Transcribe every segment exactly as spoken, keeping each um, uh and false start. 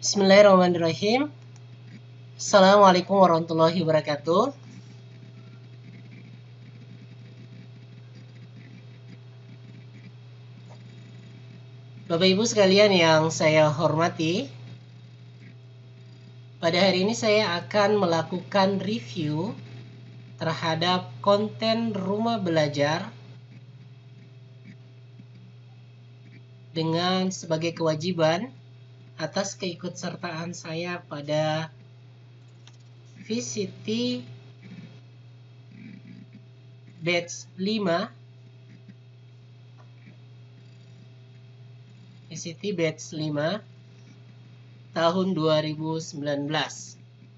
Bismillahirrahmanirrahim. Assalamualaikum warahmatullahi wabarakatuh. Bapak Ibu sekalian yang saya hormati, pada hari ini saya akan melakukan review terhadap konten rumah belajar dengan sebagai kewajiban atas keikutsertaan saya pada V C T batch lima V C T batch lima tahun dua ribu sembilan belas.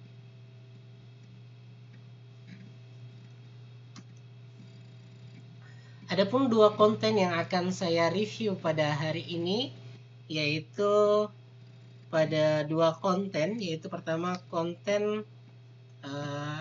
Adapun dua konten yang akan saya review pada hari ini, yaitu pada dua konten, yaitu pertama konten uh,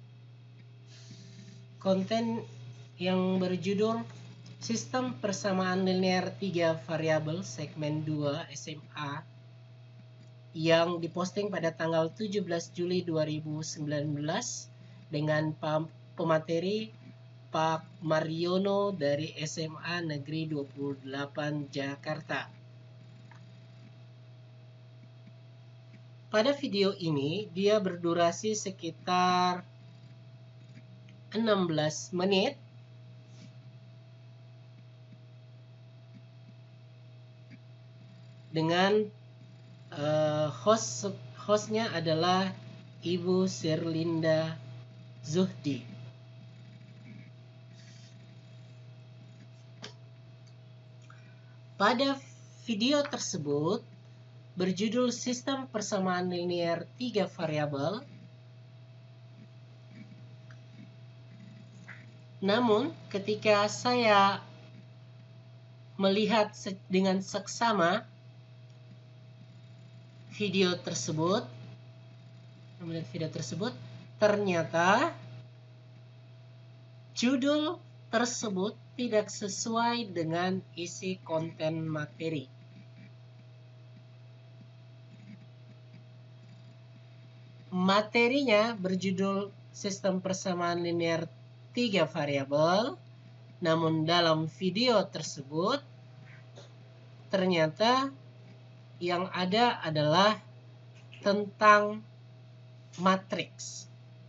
konten yang berjudul Sistem Persamaan Linear tiga Variabel Segmen dua S M A yang diposting pada tanggal tujuh belas Juli dua ribu sembilan belas dengan pemateri Pak Mariono dari S M A Negeri dua puluh delapan Jakarta. Pada video ini dia berdurasi sekitar enam belas menit. Dengan uh, host hostnya adalah Ibu Sirlinda Zuhdi. Pada video tersebut berjudul Sistem Persamaan Linear tiga Variabel. Namun ketika saya melihat dengan seksama video tersebut, melihat video tersebut, ternyata judul tersebut tidak sesuai dengan isi konten materi. Materinya berjudul Sistem Persamaan Linear tiga Variabel, namun dalam video tersebut ternyata yang ada adalah tentang matriks.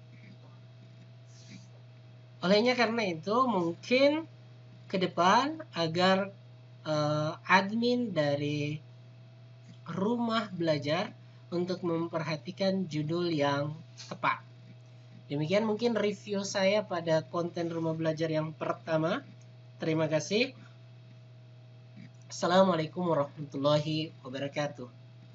Olehnya karena itu mungkin ke depan agar uh, admin dari rumah belajar untuk memperhatikan judul yang tepat. Demikian mungkin review saya pada konten rumah belajar yang pertama. Terima kasih. Assalamualaikum warahmatullahi wabarakatuh.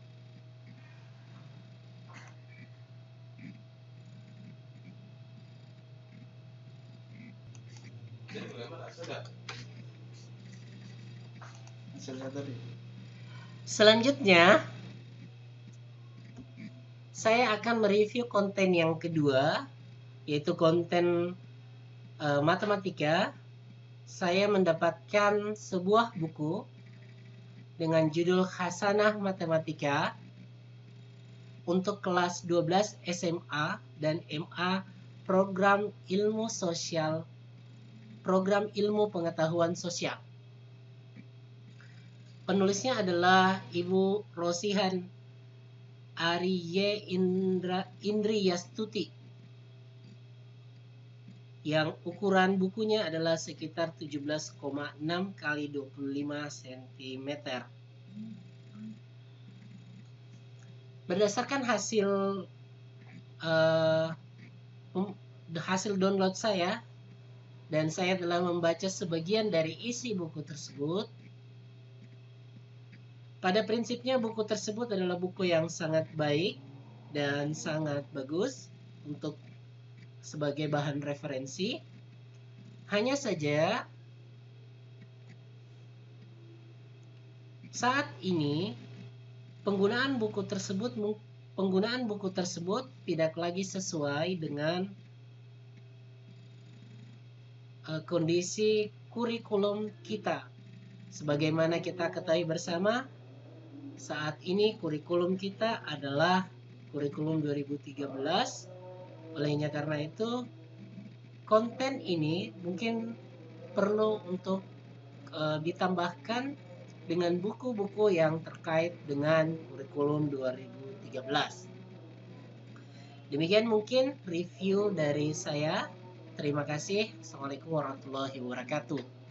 Selanjutnya, saya akan mereview konten yang kedua, yaitu konten uh, matematika. Saya mendapatkan sebuah buku dengan judul Khasanah Matematika untuk kelas dua belas S M A dan M A Program Ilmu Sosial, Program Ilmu Pengetahuan Sosial. Penulisnya adalah Ibu Rosihan Ariye Indra Indriyastuti, yang ukuran bukunya adalah sekitar tujuh belas koma enam kali dua puluh lima sentimeter. Berdasarkan hasil uh, hasil download saya, dan saya telah membaca sebagian dari isi buku tersebut. Pada prinsipnya buku tersebut adalah buku yang sangat baik dan sangat bagus untuk sebagai bahan referensi. Hanya saja saat ini penggunaan buku tersebut penggunaan buku tersebut tidak lagi sesuai dengan uh, kondisi kurikulum kita. Sebagaimana kita ketahui bersama, saat ini kurikulum kita adalah kurikulum dua ribu tiga belas. Olehnya karena itu, konten ini mungkin perlu untuk uh, ditambahkan dengan buku-buku yang terkait dengan kurikulum dua ribu tiga belas. Demikian mungkin review dari saya. Terima kasih. Assalamualaikum warahmatullahi wabarakatuh.